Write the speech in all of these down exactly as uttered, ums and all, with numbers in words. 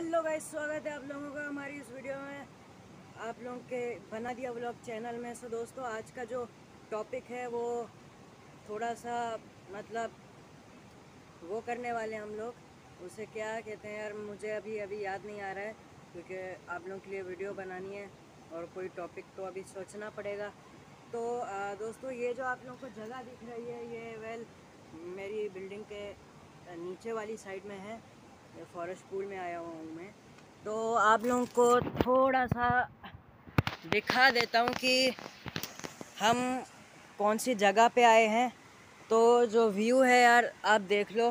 Hello guys, स्वागत है आप लोगों का हमारी इस वीडियो में, आप लोगों के बना दिया व्लॉग चैनल में। सो दोस्तों, आज का जो टॉपिक है वो थोड़ा सा मतलब वो करने वाले हैं हम लोग। उसे क्या कहते हैं यार, मुझे अभी अभी याद नहीं आ रहा है, क्योंकि आप लोगों के लिए वीडियो बनानी है और कोई टॉपिक तो अभी सोचना पड़ेगा। तो आ, दोस्तों, ये जो आप लोगों को जगह दिख रही है, ये वेल मेरी बिल्डिंग के नीचे वाली साइड में है। फॉरेस्ट पूल में आया हुआ हूँ मैं, तो आप लोगों को थोड़ा सा दिखा देता हूँ कि हम कौन सी जगह पे आए हैं। तो जो व्यू है यार, आप देख लो।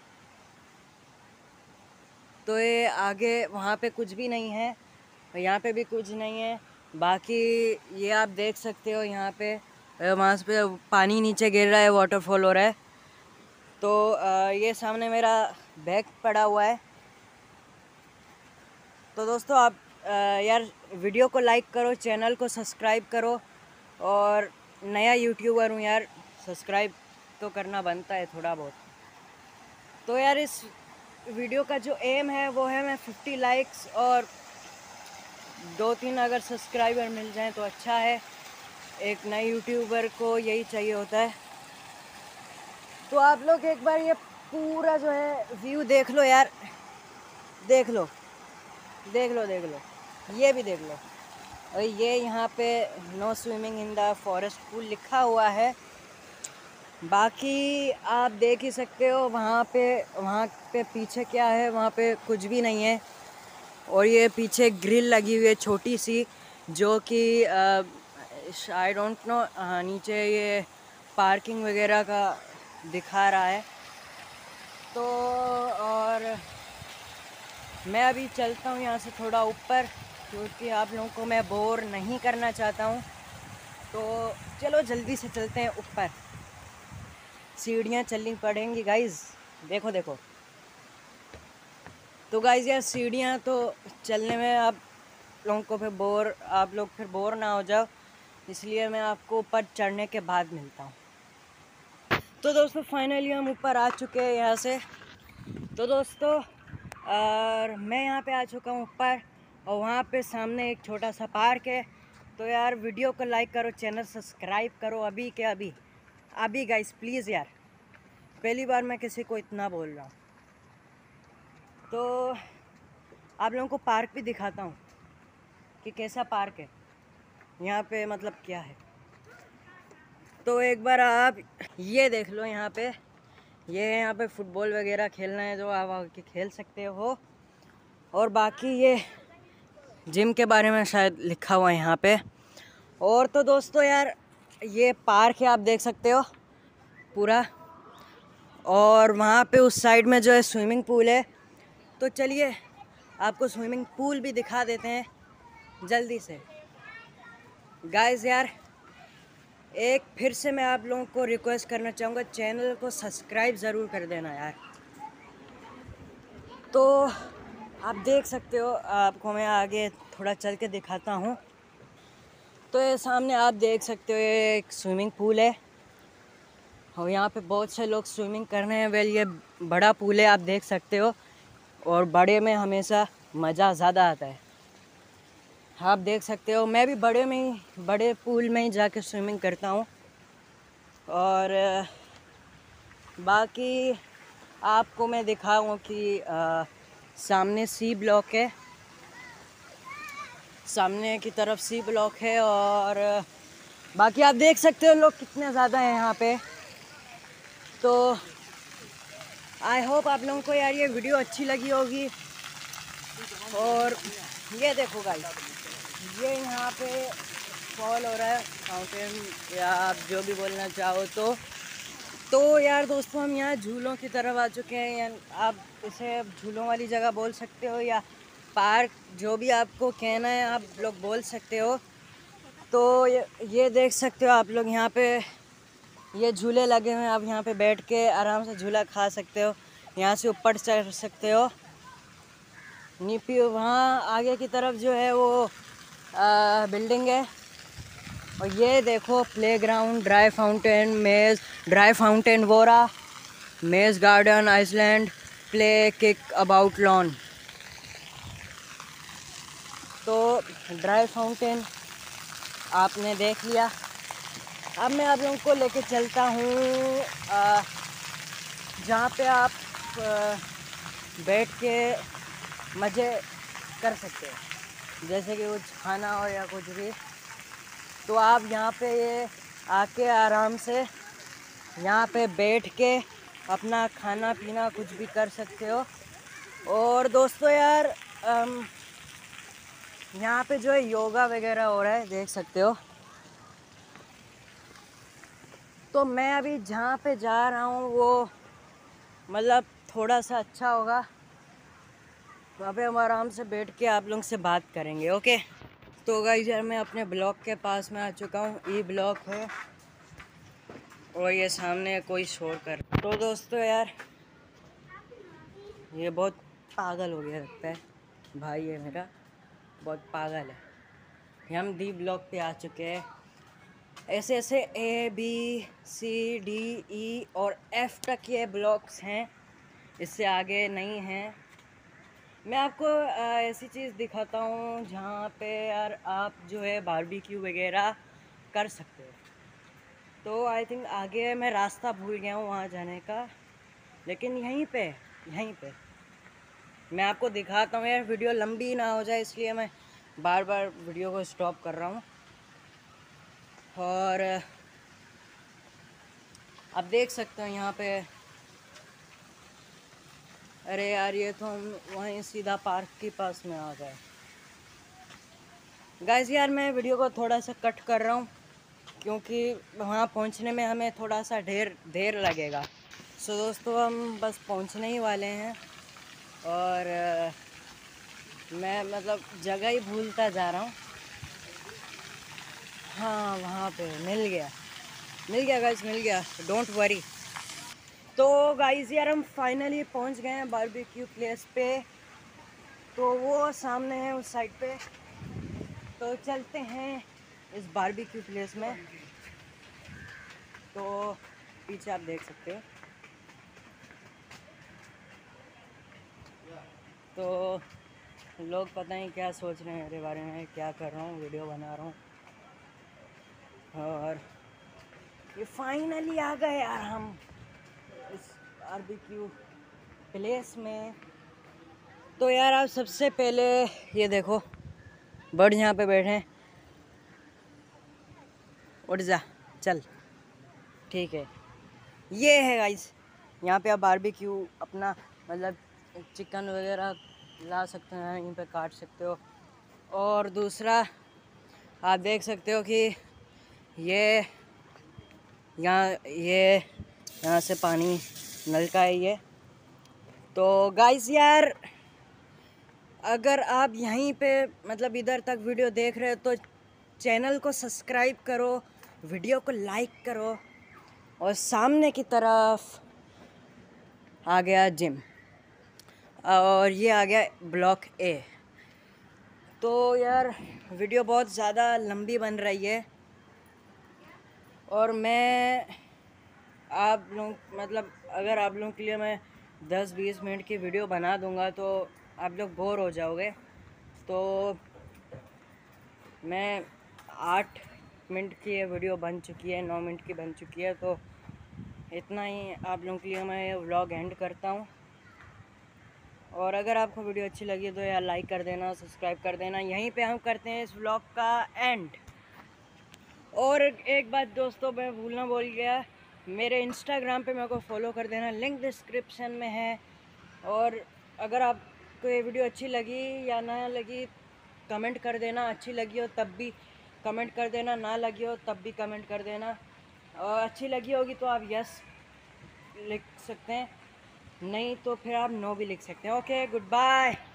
तो ये आगे वहाँ पे कुछ भी नहीं है, यहाँ पे भी कुछ नहीं है। बाकी ये आप देख सकते हो, यहाँ पे वहाँ पे पानी नीचे गिर रहा है, वाटरफॉल हो रहा है। तो ये सामने मेरा बैग पड़ा हुआ है। तो दोस्तों, आप यार वीडियो को लाइक करो, चैनल को सब्सक्राइब करो। और नया यूट्यूबर हूँ यार, सब्सक्राइब तो करना बनता है थोड़ा बहुत। तो यार इस वीडियो का जो एम है वो है, मैं फिफ्टी लाइक्स और दो तीन अगर सब्सक्राइबर मिल जाएं तो अच्छा है। एक नए यूट्यूबर को यही चाहिए होता है। तो आप लोग एक बार ये पूरा जो है व्यू देख लो यार, देख लो देख लो देख लो ये भी देख लो। और ये यहाँ पे no swimming in the forest pool लिखा हुआ है। बाकी आप देख ही सकते हो, वहाँ पे वहाँ पे पीछे क्या है, वहाँ पे कुछ भी नहीं है। और ये पीछे ग्रिल लगी हुई है छोटी सी, जो कि आई डोंट नो, नीचे ये पार्किंग वगैरह का दिखा रहा है। तो और मैं अभी चलता हूँ यहाँ से थोड़ा ऊपर, क्योंकि आप लोगों को मैं बोर नहीं करना चाहता हूँ। तो चलो जल्दी से चलते हैं ऊपर। सीढ़ियाँ चलनी पड़ेंगी गाइज़, देखो देखो। तो गाइज़ यार, सीढ़ियाँ तो चलने में आप लोगों को फिर बोर आप लोग फिर बोर ना हो जाओ, इसलिए मैं आपको ऊपर चढ़ने के बाद मिलता हूँ। तो दोस्तों, फाइनली हम ऊपर आ चुके हैं यहाँ से। तो दोस्तों, और मैं यहाँ पे आ चुका हूँ ऊपर, और वहाँ पे सामने एक छोटा सा पार्क है। तो यार वीडियो को लाइक करो, चैनल सब्सक्राइब करो अभी के अभी अभी गाइस, प्लीज़ यार, पहली बार मैं किसी को इतना बोल रहा हूँ। तो आप लोगों को पार्क भी दिखाता हूँ कि कैसा पार्क है यहाँ पे, मतलब क्या है। तो एक बार आप ये देख लो, यहाँ पे ये यहाँ पे फुटबॉल वगैरह खेलना है जो आप आके खेल सकते हो। और बाकी ये जिम के बारे में शायद लिखा हुआ है यहाँ पे। और तो दोस्तों यार, ये पार्क है, आप देख सकते हो पूरा। और वहाँ पे उस साइड में जो है स्विमिंग पूल है। तो चलिए आपको स्विमिंग पूल भी दिखा देते हैं जल्दी से। गाइस यार, एक फिर से मैं आप लोगों को रिक्वेस्ट करना चाहूँगा, चैनल को सब्सक्राइब ज़रूर कर देना यार। तो आप देख सकते हो, आपको मैं आगे थोड़ा चल के दिखाता हूँ। तो ये सामने आप देख सकते हो, ये एक स्विमिंग पूल है और यहाँ पे बहुत से लोग स्विमिंग कर रहे हैं। वेल ये बड़ा पूल है, आप देख सकते हो, और बड़े में हमेशा मज़ा ज़्यादा आता है। आप देख सकते हो, मैं भी बड़े में ही बड़े पूल में ही जाके स्विमिंग करता हूँ। और बाकी आपको मैं दिखाऊँ कि आ, सामने सी ब्लॉक है, सामने की तरफ सी ब्लॉक है। और बाकी आप देख सकते हो लोग कितने ज़्यादा हैं यहाँ पे। तो आई होप आप लोगों को यार ये वीडियो अच्छी लगी होगी। और ये देखो गाइस, ये यहाँ पे फॉल हो रहा है, फाउंटेन, या आप जो भी बोलना चाहो। तो तो यार दोस्तों, हम यहाँ झूलों की तरफ आ चुके हैं, या आप इसे झूलों वाली जगह बोल सकते हो या पार्क, जो भी आपको कहना है आप लोग बोल सकते हो। तो ये ये देख सकते हो आप लोग, यहाँ पे ये झूले लगे हुए हैं, आप यहाँ पे बैठ के आराम से झूला खा सकते हो, यहाँ से ऊपर चढ़ सकते हो। नीपी वहाँ आगे की तरफ जो है वो आ, बिल्डिंग है। और ये देखो playground, dry fountain, maze dry fountain वोरा, maze garden, island, play kick about lawn. तो ड्राई फाउंटेन आपने देख लिया। अब मैं आप लोगों को लेके चलता हूँ जहाँ पे आप आ, बैठ के मज़े कर सकते हो, जैसे कि कुछ खाना हो या कुछ भी। तो आप यहाँ पे ये आके आराम से यहाँ पे बैठ के अपना खाना पीना कुछ भी कर सकते हो। और दोस्तों यार यहाँ पे जो है योगा वगैरह हो रहा है, देख सकते हो। तो मैं अभी जहाँ पे जा रहा हूँ वो मतलब थोड़ा सा अच्छा होगा, वहाँ पे हम आराम से बैठ के आप लोगों से बात करेंगे। ओके, तो गाइस यार मैं अपने ब्लॉक के पास में आ चुका हूँ। ई ब्लॉक है और ये सामने कोई शोर कर। तो दोस्तों यार ये बहुत पागल हो गया लगता है, भाई है मेरा, बहुत पागल है। हम डी ब्लॉक पे आ चुके हैं। ऐसे ऐसे A B C D E और एफ तक ये ब्लॉक्स हैं, इससे आगे नहीं हैं। मैं आपको ऐसी चीज़ दिखाता हूँ जहाँ पे यार आप जो है बारबेक्यू वगैरह कर सकते हो। तो आई थिंक आगे मैं रास्ता भूल गया हूँ वहाँ जाने का, लेकिन यहीं पे यहीं पे मैं आपको दिखाता हूँ। यार वीडियो लंबी ना हो जाए इसलिए मैं बार बार वीडियो को स्टॉप कर रहा हूँ। और आप देख सकते हो यहाँ पे, अरे यार ये तो हम वहीं सीधा पार्क के पास में आ गए। गाइस यार मैं वीडियो को थोड़ा सा कट कर रहा हूँ क्योंकि वहाँ पहुँचने में हमें थोड़ा सा ढेर देर लगेगा। सो दोस्तों हम बस पहुँचने ही वाले हैं और मैं मतलब जगह ही भूलता जा रहा हूँ। हाँ वहाँ पे मिल गया मिल गया गाइस, मिल गया, डोंट वरी। तो गाइस यार हम फाइनली पहुँच गए हैं बारबेक्यू प्लेस पे। तो वो सामने है उस साइड पे, तो चलते हैं इस बारबेक्यू प्लेस में। तो पीछे आप देख सकते हो। तो लोग पता नहीं क्या सोच रहे हैं मेरे बारे में, क्या कर रहा हूँ, वीडियो बना रहा हूँ। और ये फाइनली आ गए यार हम इस बारबेक्यू प्लेस में। तो यार आप सबसे पहले ये देखो, बर्ड यहाँ पे बैठे हैं। उठ जा, चल, ठीक है। ये है गाइस, यहाँ पे आप बारबेक्यू अपना मतलब चिकन वगैरह ला सकते हैं, यहीं पे काट सकते हो। और दूसरा आप देख सकते हो कि ये यहाँ ये यहाँ से पानी नल का है ये। तो गाइस यार अगर आप यहीं पे मतलब इधर तक वीडियो देख रहे हो तो चैनल को सब्सक्राइब करो, वीडियो को लाइक करो। और सामने की तरफ आ गया जिम और ये आ गया ब्लॉक ए। तो यार वीडियो बहुत ज़्यादा लंबी बन रही है और मैं आप लोग मतलब अगर आप लोगों के लिए मैं दस बीस मिनट की वीडियो बना दूंगा तो आप लोग बोर हो जाओगे। तो मैं आठ मिनट की ये वीडियो बन चुकी है, नौ मिनट की बन चुकी है। तो इतना ही आप लोगों के लिए मैं ये व्लॉग एंड करता हूँ। और अगर आपको वीडियो अच्छी लगी तो यार लाइक कर देना, सब्सक्राइब कर देना। यहीं पे हम करते हैं इस व्लॉग का एंड। और एक बात दोस्तों मैं भूलना बोल गया, मेरे इंस्टाग्राम पे मेरे को फॉलो कर देना, लिंक डिस्क्रिप्शन में है। और अगर आपको ये वीडियो अच्छी लगी या ना लगी कमेंट कर देना, अच्छी लगी हो तब भी कमेंट कर देना, ना लगी हो तब भी कमेंट कर देना। और अच्छी लगी होगी तो आप यस लिख सकते हैं, नहीं तो फिर आप नो भी लिख सकते हैं। Okay, good bye.